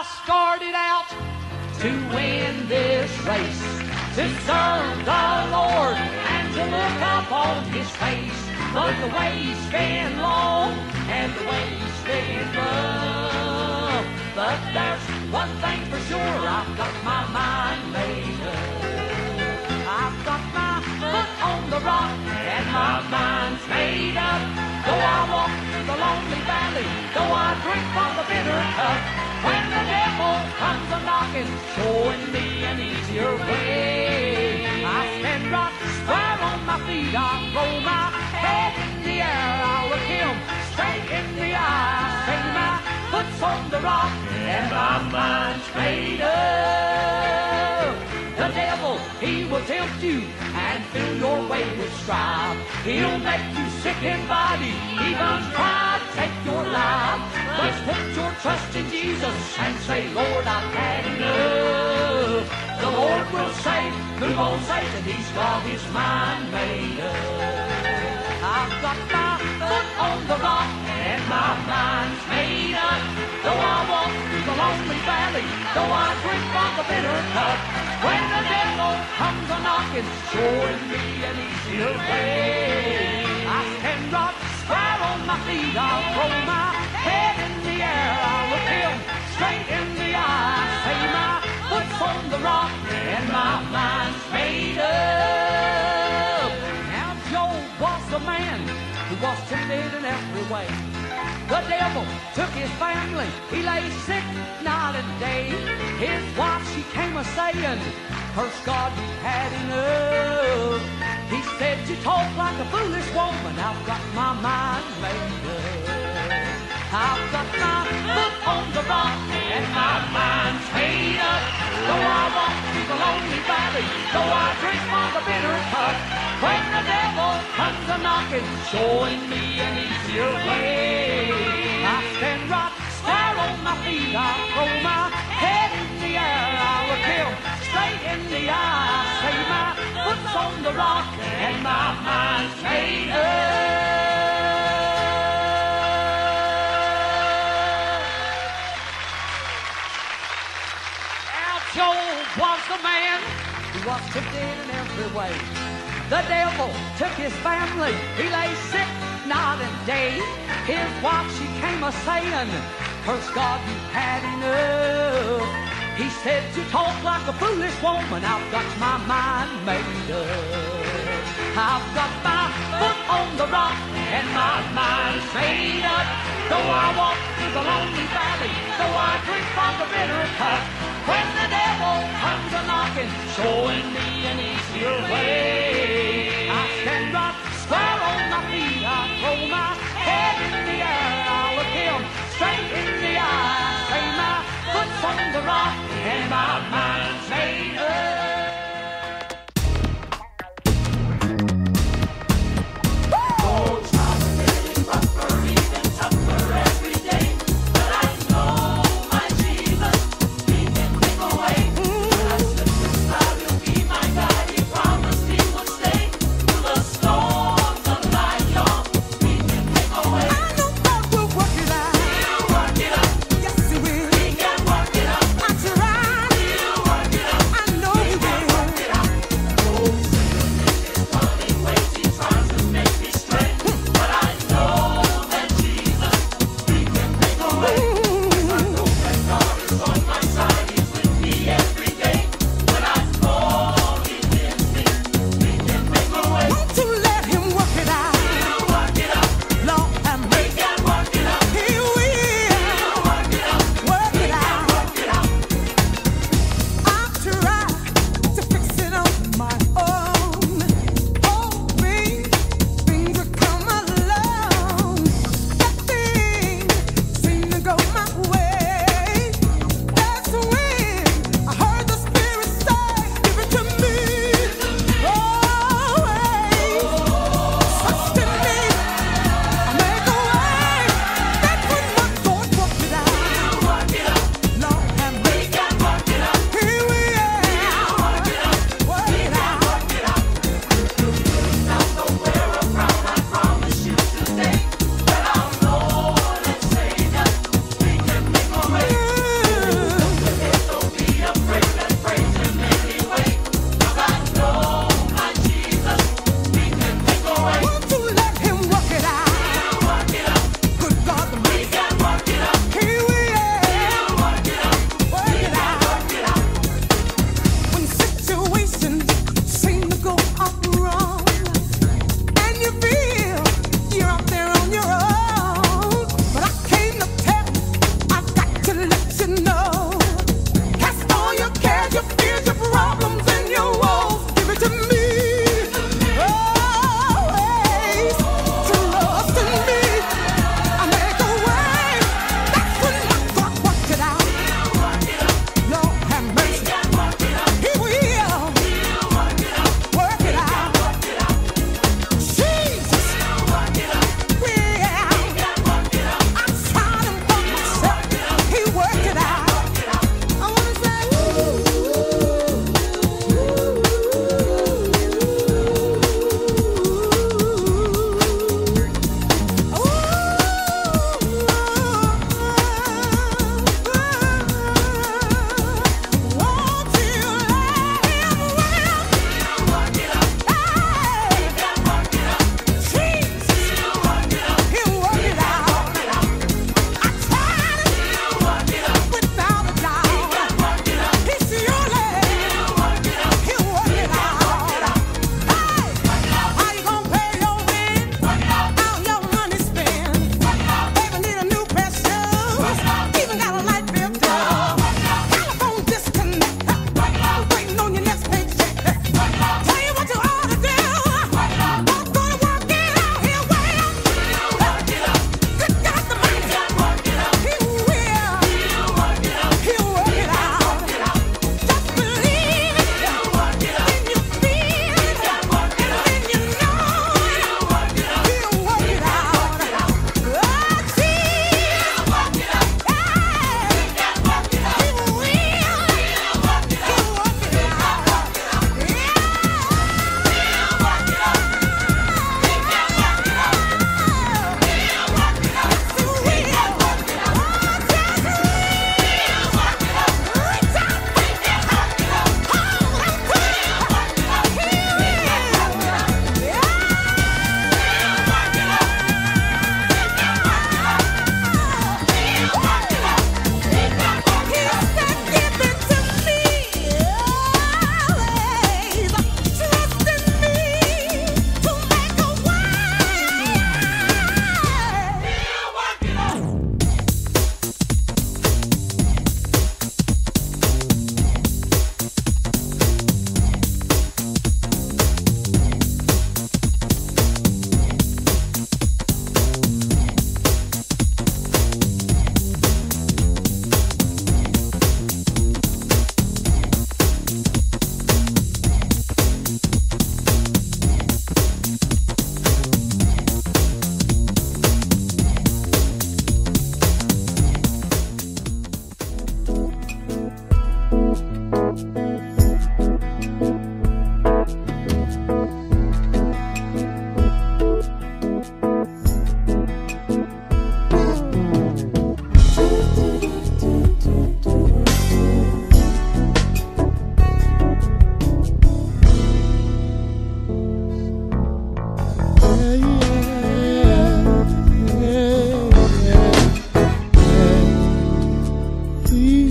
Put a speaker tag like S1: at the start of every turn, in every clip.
S1: I started out to win this race, to serve the Lord and to look up on His face. But the way's been long and the way's been rough. But there's one thing for sure, I've got my mind made up. I've got my foot on the rock and my mind's made up. Though I walk through the lonely valley, though I drink from the bitter cup, when the devil comes a-knocking, showing me an easier way, I stand right square on my feet, I throw my head in the air, I look him straight in the eye, I say my foot's on the rock and my mind's made up. The devil, he will tempt you and fill your way with strife. He'll make you sick in body, even try to take your life. But put your trust in Jesus and say, Lord, I've had enough. The Lord will save, move on Satan, he's got his mind made up. I've got my foot on the rock and my mind's made up. Though I walk through the lonely valley, though I drink from the bitter cup, when the devil comes a-knocking, showing me an easier way, I stand right square on my feet, I'll throw my head in the air, I'll look him straight in the eye, say my foot's on the rock and my mind's made up. Now Job was a man who was tempted in every way. The devil took his family, he lay sick night and day. His wife, she came a-saying, curse God, you've had enough. He said, you talk like a foolish woman, I've got my mind made up. I've got my foot on the rock and my mind's made up. Though I walk through the lonely valley, though I drink from the bitter cup, when the devil comes a-knocking, showing me an easier way, I stand right square on my feet, I throw my head in the air, I look him straight in the eye, I say my foot's on the rock and my mind's made up. Now Job was the man who was tempted in every way. The devil took his family, he lay sick night and day. His wife, she came a-saying, curse God, you've had enough. He said, you talk like a foolish woman, I've got my mind made up. I've got my foot on the rock and my mind's made up. Though I walk through the lonely valley, though I drink from the bitter cup, when the devil comes a-knocking, showing me an easier way, I stand right square on my feet, I throw my head in the air, I look him straight in the eye, I say my foot's on the rock and my mind's made up.
S2: Yes, he will. He can work it up. I tried.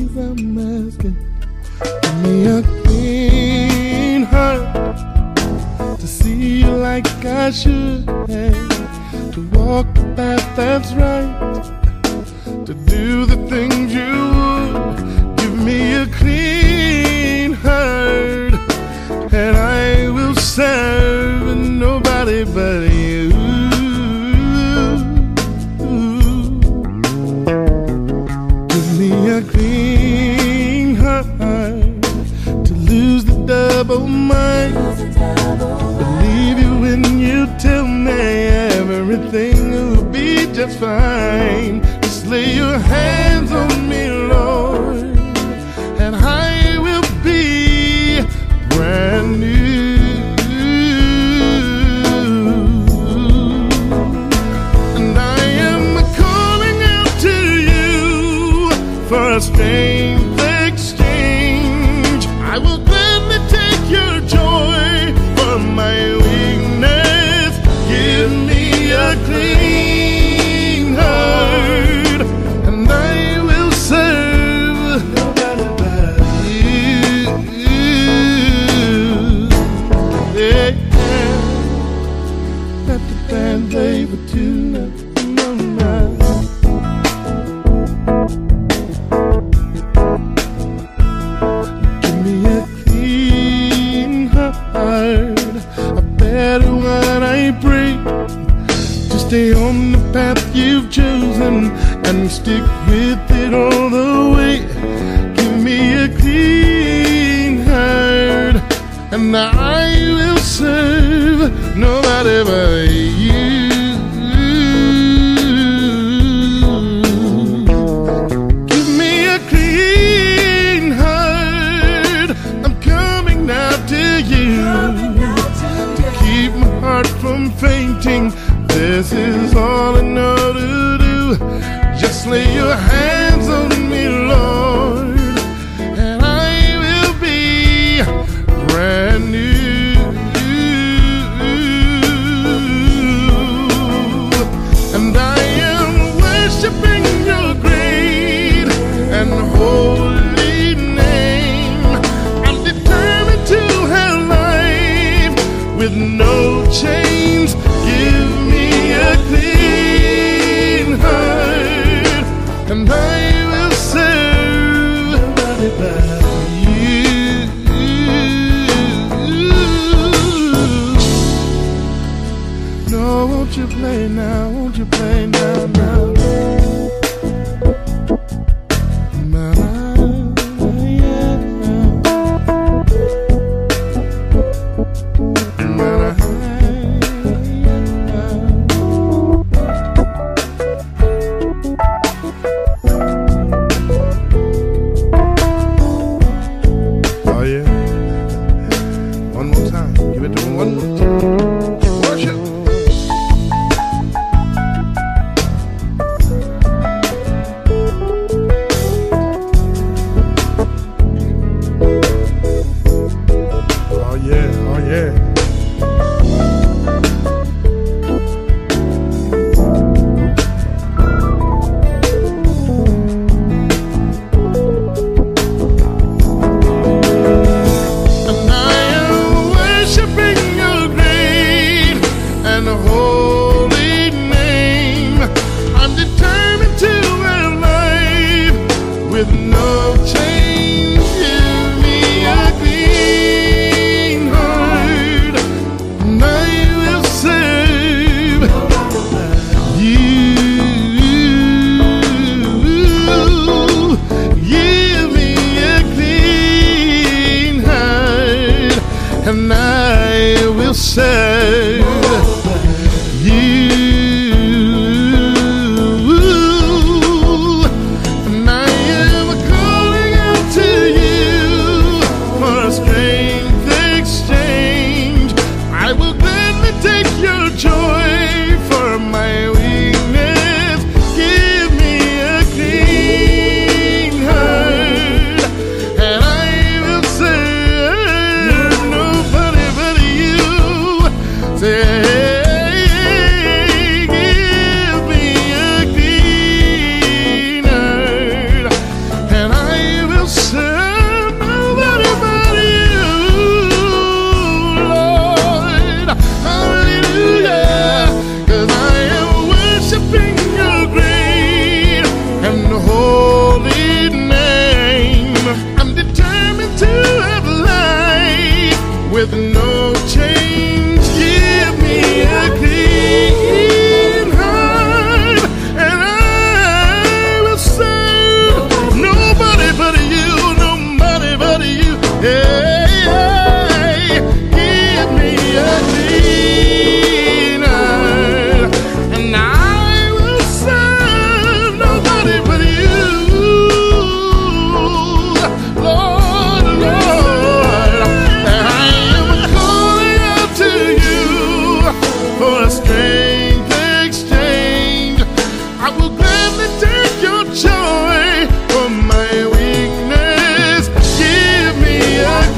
S2: please, I'm asking. Give me a clean heart to see you like I should have, to walk the path that's right, to do the things you would. Give me a clean heart, and I will serve nobody but you. Give me a clean heart to lose the double mind. Believe you when you tell me everything will be just fine. Just lay your hands on me, Lord, and I will be brand new. And I am calling out to you for a strength exchange. I will gladly take your joy for my weakness. Give me a clean heart, and I will serve nobody but you. Yeah. Let the band play for tonight. Give me a clean heart, a better one, I pray, to stay on the path you've chosen and stick with it all the way. Give me a clean heart, and I will serve nobody but you. Give me a clean heart, I'm coming now to you, to keep my heart from fainting. This is all I know to do. Just lay your hands on me, Lord, and I will be brand new. And I am worshiping your great and holy name. I'm determined to have life with no chains. Give me a clean heart, and I will serve nobody but you. No, won't you play now? Won't you play now? Now. Oh yeah. One more time. Give it to me one more time. Worship. Oh yeah, oh yeah. Holy name, I'm determined to have life with no change. Give me a clean heart, and I will serve you. Give me a clean heart, and I will serve you. And I am calling out serve nobody but you, Lord. Hallelujah. 'Cause I am worshiping your great and holy name. I'm determined to have life with no change. Give me a clean heart, and I will serve nobody but you, nobody but you. Hey, give me a clean heart, and I will serve nobody but you, Lord, Lord. I am calling out to you for a strength exchange. I will gladly take your joy for my weakness. Give me a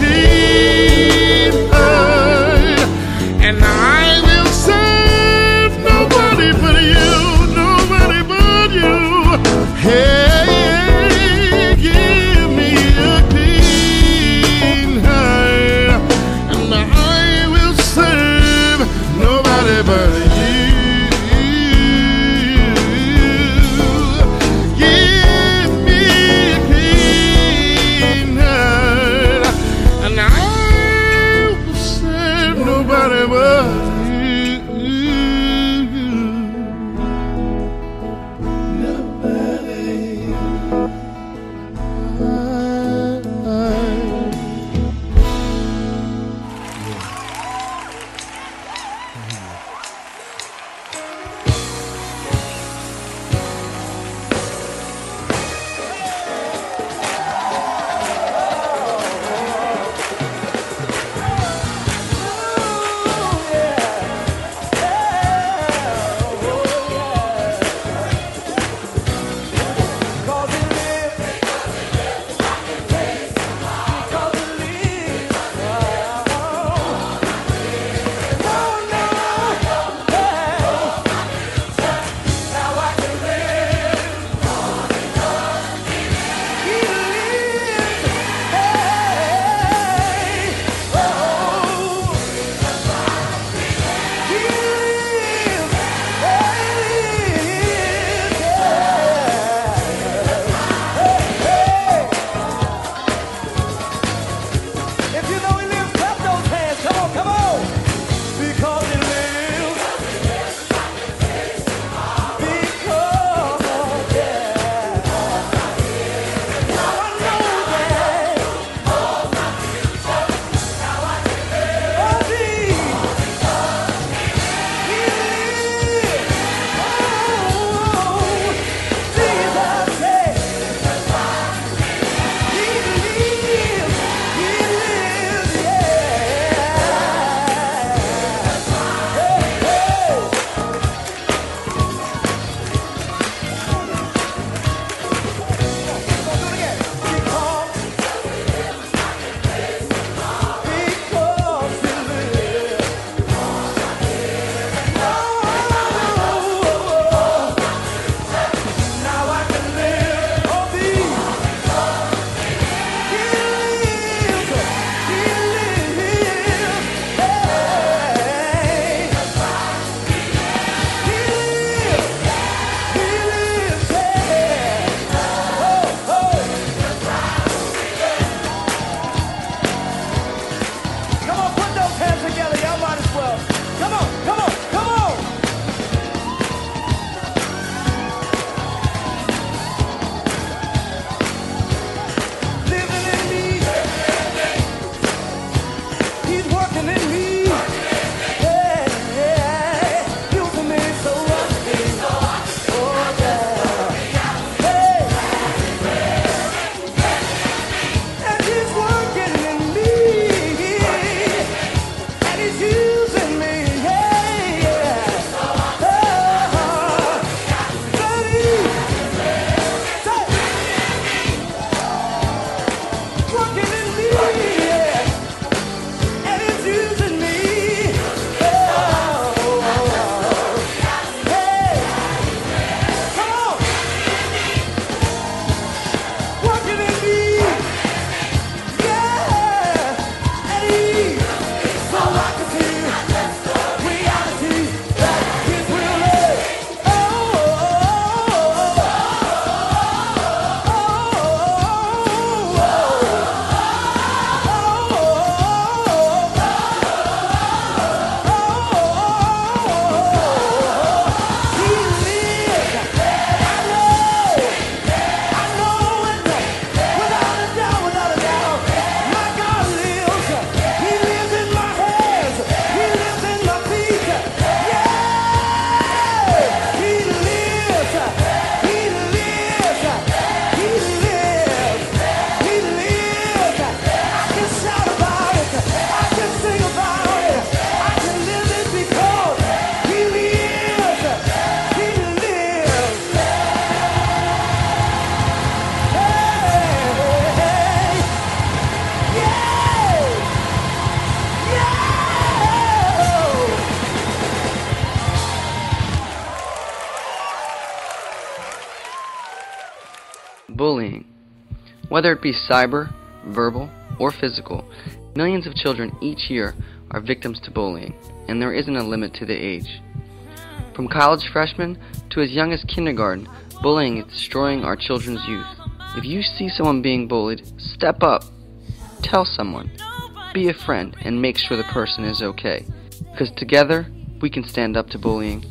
S3: Whether it be cyber, verbal, or physical, millions of children each year are victims to bullying, and there isn't a limit to the age. From college freshmen to as young as kindergarten, bullying is destroying our children's youth. If you see someone being bullied, step up. Tell someone. Be a friend and make sure the person is okay. Because together, we can stand up to bullying.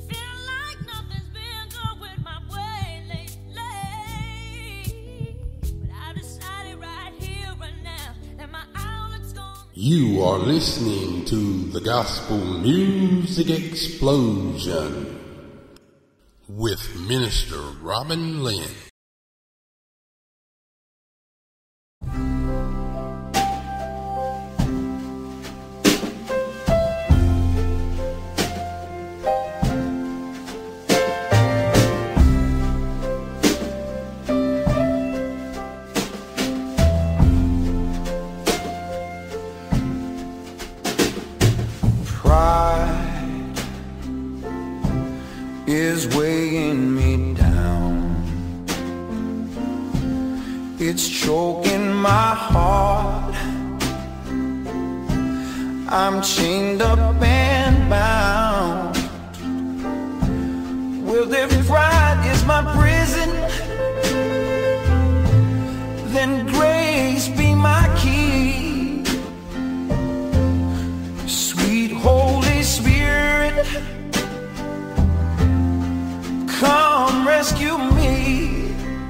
S2: You are listening to the Gospel Music Explosion with Minister Robin Lynn.
S4: Is weighing me down. It's choking my heart. I'm chained up and bound. Well, if pride is my prison, then grace be my key. Sweet Holy Spirit, come rescue me.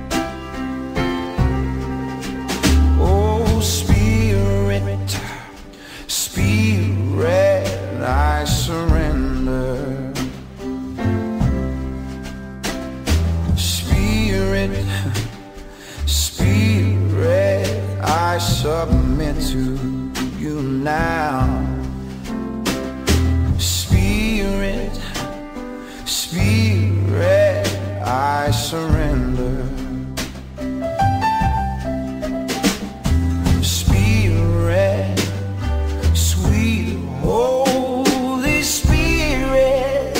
S4: Oh, Spirit, Spirit, I surrender. Spirit, Spirit, I submit to you now. Spirit, Spirit, I surrender. Spirit, sweet Holy Spirit,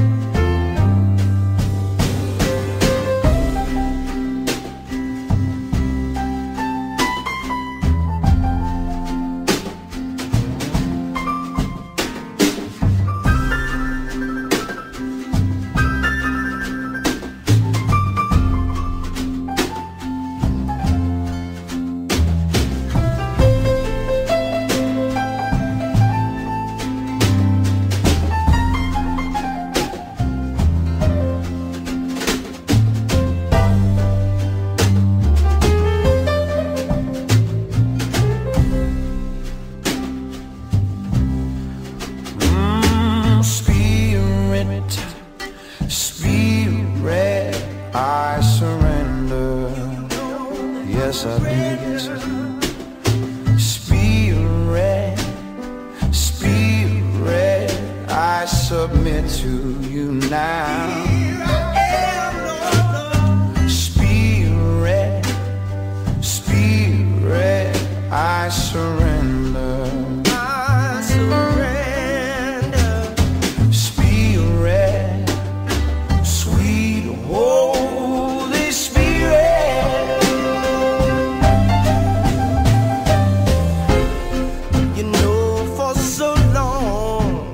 S4: I surrender. Yes, I do. Spirit, Spirit, I submit to you now. Spirit, Spirit, I surrender. I surrender. Spirit, sweet Holy Spirit, you know, for so long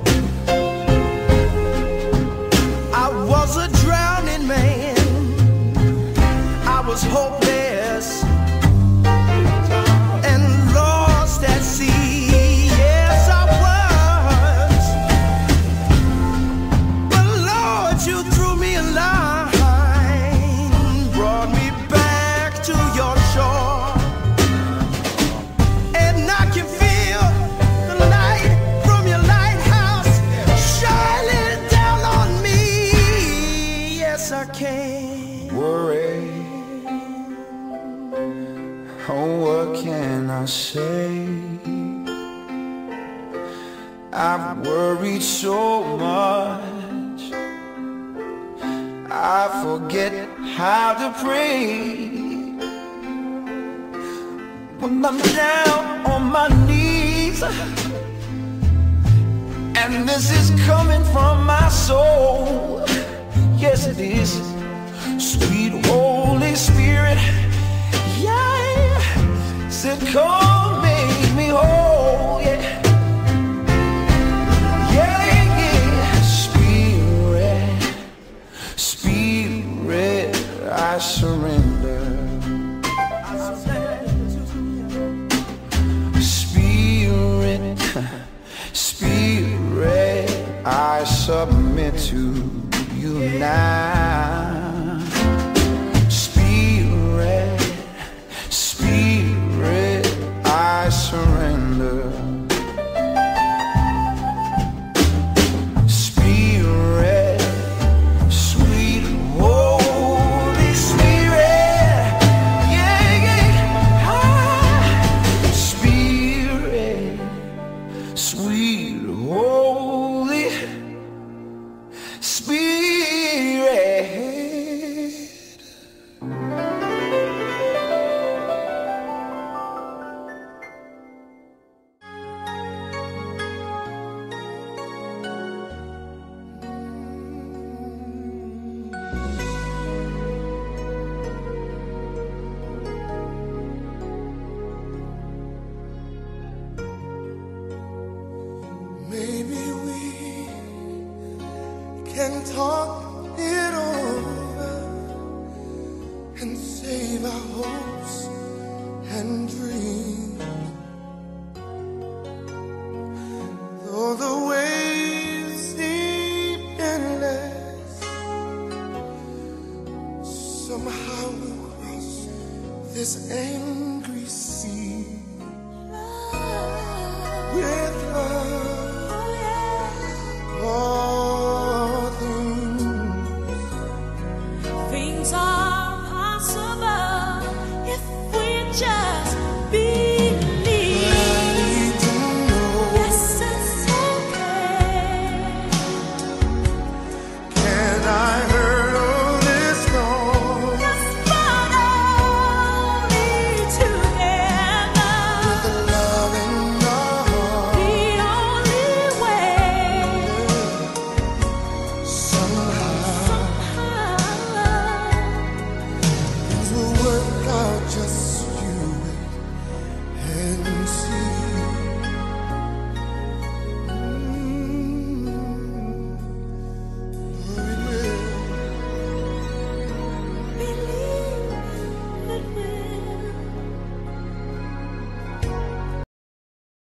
S4: I was a drowning man. I was hopeless and lost at sea. Yes, I was. But Lord, you threw me a line, brought me back to your shore, and I can feel the light from your lighthouse shining down on me. Yes, I can. Worry, oh, what can I say? I've worried so much, I forget how to pray. When I'm down on my knees, and this is coming from my soul. Yes, it is. Sweet Holy Spirit, yeah. physical made me whole, yeah. Yeah, yeah. Spirit, I surrender. Spirit, I submit to you now. Spirit, I surrender. Spirit, sweet Holy Spirit, yeah, yeah. Spirit, sweet Holy Spirit.
S2: Maybe we can talk it over and save our hopes and dreams. Though the waves seem endless, somehow we'll cross this aimless